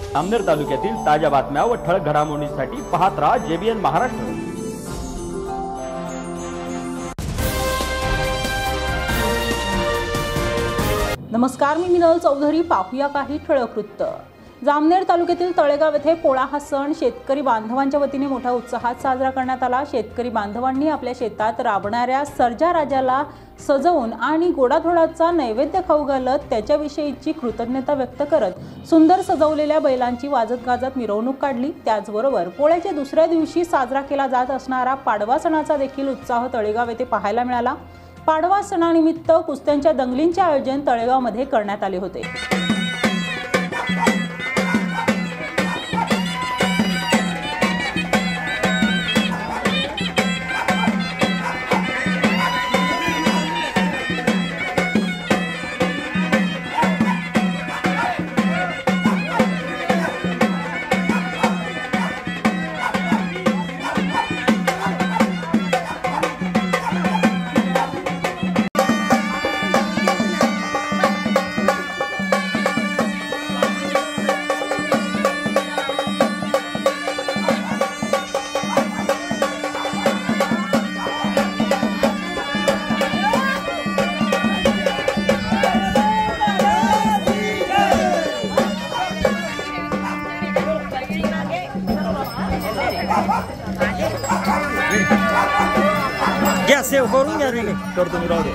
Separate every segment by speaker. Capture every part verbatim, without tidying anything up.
Speaker 1: जामनेर तालुक्यातील ताज्या बातम्या व ठळक घडामोडींसाठी पाहत राहा जेबीएन महाराष्ट्र।
Speaker 2: नमस्कार, मी मिनल चौधरी। पाहूया काही ठळक वृत्त। जामनेर तालुक्यातील तळेगाव येथे पोळा हा सण शेतकरी बांधवांच्या वतीने मोठ्या उत्साहात साजरा करण्यात आला। शेतकरी बांधवांनी आपल्या शेतात राबणाऱ्या सर्जा राजाला सजवून आणि गोडाधोडाचा नैवेद्य खाऊ घालत त्याच्याविषयीची कृतज्ञता व्यक्त करत सुंदर सजवलेल्या बैलांची वाजत गाजत मिरवणूक काढली। त्याचबरोबर पोळ्याच्या दुसऱ्या दिवशी साजरा केला जात असणारा पाडवा सणाचा देखील उत्साह तळेगाव येथे पाहायला मिळाला। पाडवा सणानिमित्त कुस्त्यांच्या दंगलींचे आयोजन तळेगावमध्ये करण्यात आले होते।
Speaker 3: घ्या सेव करून घ्या रे करतो मी राहू दे।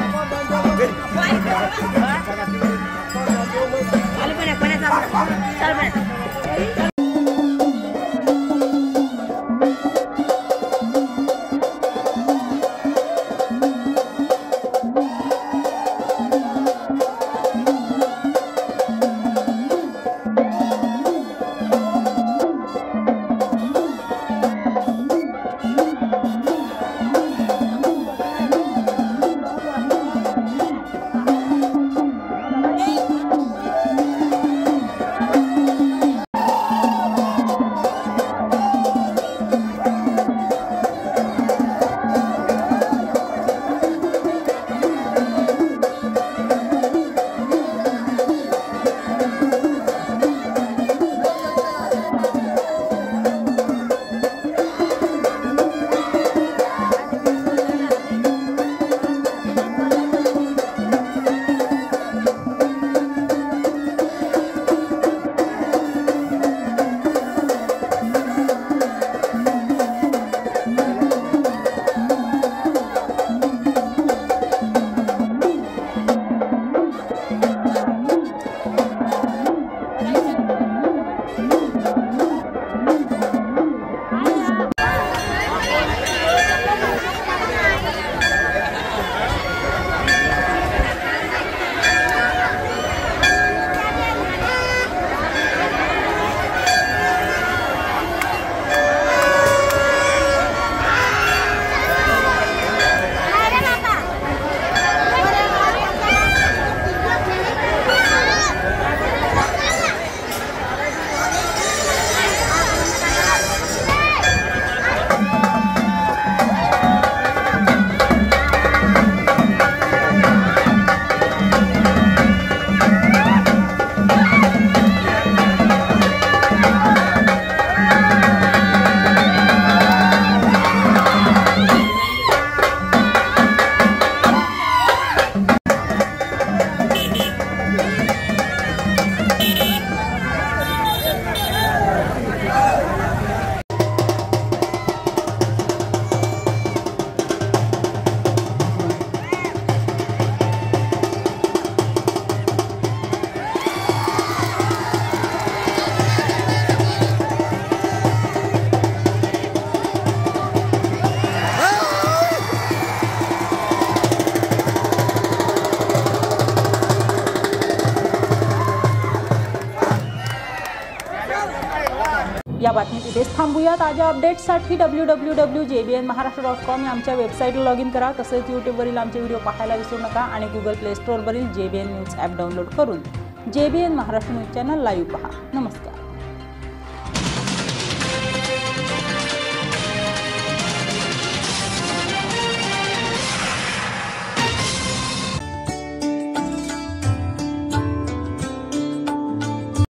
Speaker 2: या बातमीत इथेच थांबूया। ताज्या अपडेट्ससाठी W W W dot JBN Maharashtra dot com या आमच्या वेबसाईटला लॉग इन करा। तसेच यूट्यूबवरील आमचे व्हिडिओ पाहायला विसरू नका आणि गुगल प्ले स्टोअरवरील जेबीएन न्यूज ॲप डाउनलोड करून JBN Maharashtra news channel live पहा। नमस्कार।